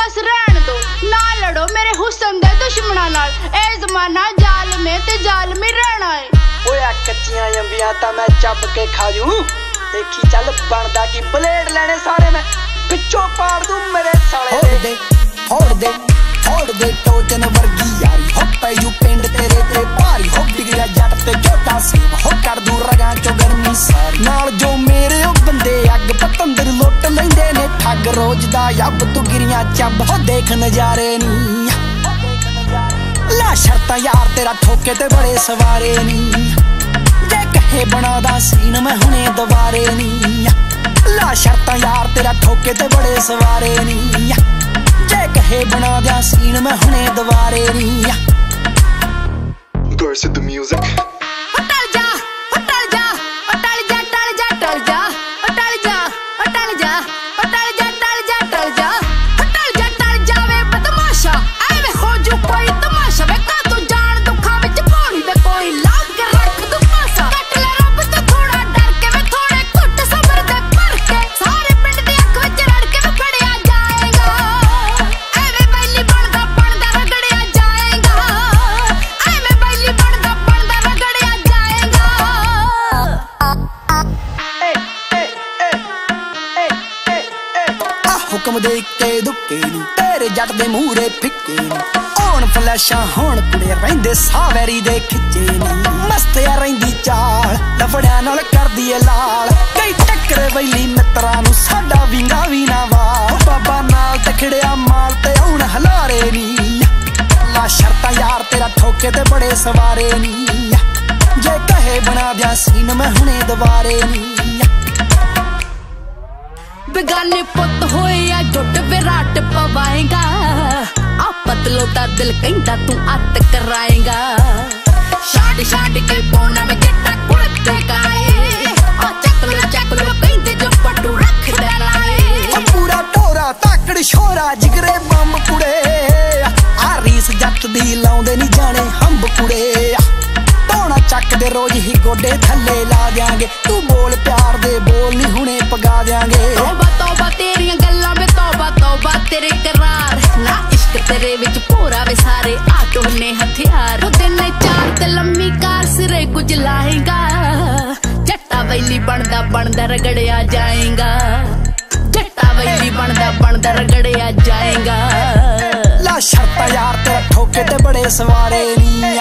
बस रहन दो, ना लड़ो मेरे हुस्न दे दुश्मनां नाल। ए जमाना जालमे ते जालमी रहना है। ओए कच्चियां अंबियां तां मैं चब के खा जूं, देखी चल बनदा की ब्लेड लेने सारे मैं पिछों पाड़ दूं मेरे साले दे। फोड़ दे टोजन वर्गी यारी हो पैजू पिंड तेरे ते भारी हो बिगड़िया जट ते जोटा सेव हो कर दूं रगां चो गर्मी सारी नाल जो मेरे ओ बंदे अग पतंदर लुट लैंदे ने ठग रोज दा यब तू गिरियां चब हो देख नजारे नी ला शर्तां यार तेरा ठोके ते बड़े सवारे नी जे कहे बनादा सीन मैं हुणे दोबारे नी ला शर्तां यार तेरा ठोके ते बड़े सवारे नी जे कहे बना दिया सीन मैं हुणे दोबारे नी। Burst of the music. हुक्म दे के दुक्के नी तेरे जट दे मूरे फिक्के नी होण फ्लैशां होण कुड़े रहिंदे सावैरी दे खिच्चे नी मस्त या रहिंदी चाल लफड़ियां नाल करदी ए लाल कई टक्कर वैली मित्रां नू साडा विंगा वी ना वाल बाबा नाल तखड़िया माल ते हुण हलारे नी ला शर्तां यार तेरा ठोके ते बड़े सवारे नी जे कहे बना दिया सीन मैं हुणे दोबारे नी बेगाने पुत होए या जुट विराट पवाएगा आ पतलो दा दिल कहंदा तू अत कराएगा छाड़ के पौना में जट्टा कुड़ते काए आ चक लो कहंदे जो पटू रख देना पूरा टोरा ताकड़ छोरा जिगरे बम कुड़े आ रीस जट दी लाउंदे नी जाने हंब कुड़े टोना चक दे रोज ही गोडे थल्ले ला देंगे तू बोल प्यार दे बोल नी हुणे पगा देंगे तौबा तेरियां गल्लां में तौबा तेरे करार ना इश्क तेरे विच पूरा वे सारे आटो ने हथियार दिन चार ते लम्मी कार सिरे कुछ लाएगा जट्टा वैली बनदा रगड़िया जाएगा जट्टा वैली बनदा रगड़िया जाएगा ला शर्तां यार तेरा ठोके ते बड़े सवारे नी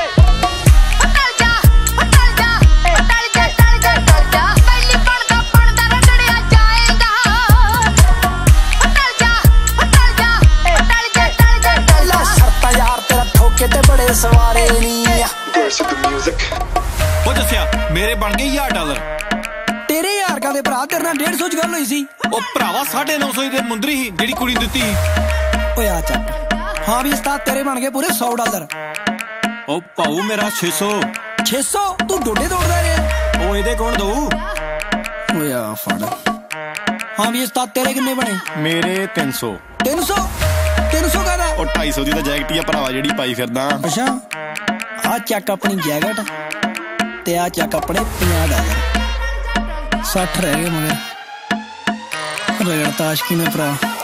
सवारे नी Burst of the music. ओ दस्सिया मेरे बन गए $1000 तेरे यार का दे भरा तेरे नाल 150 च गल होई सी ओ भरावा 950 दे मुंदरी ही जेडी कुड़ी दित्ती ओए आ चक हां भी उस्ताद तेरे बन गए पूरे $100 ओ पाऊ मेरा 600 तू डोडे तोड़दा रे ओ एदे कौन दऊ ओए आ फड़ हां भी उस्ताद तेरे किन्ने बने मेरे 300 का दा ओ 250 दी ਤਾਂ ਜੈਕਟ ਹੀ ਆ ਭਰਾਵਾ ਜਿਹੜੀ ਪਾਈ ਫਿਰਦਾ ਅੱਛਾ ਆ ਚੱਕ ਆਪਣੀ ਜੈਕਟ ਤੇ ਆ ਚੱਕ ਆਪਣੇ $50 60 ਰਹਿ ਗਏ ਮਗਰ ਰਗੜਤਾ ਆਸ਼ਕੀ ਨੇ ਭਰਾ